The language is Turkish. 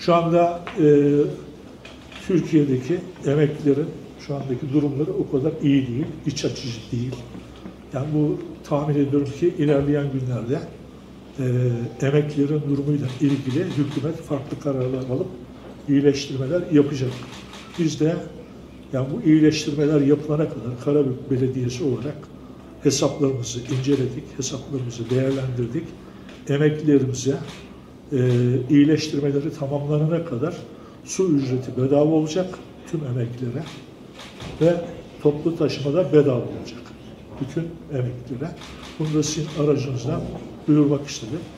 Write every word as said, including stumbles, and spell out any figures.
Şu anda e, Türkiye'deki emeklilerin şu andaki durumları o kadar iyi değil, iç açıcı değil. Yani bu tahmin ediyorum ki ilerleyen günlerde e, emeklilerin durumuyla ilgili hükümet farklı kararlar alıp iyileştirmeler yapacak. Biz de yani bu iyileştirmeler yapılana kadar Karabük Belediyesi olarak hesaplarımızı inceledik, hesaplarımızı değerlendirdik. Emeklilerimize e, iyileştirmeleri tamamlanana kadar su ücreti bedava olacak tüm emeklilere ve toplu taşımada bedava olacak bütün emeklilere. Bunu da sizin aracınızdan duyurmak istedim.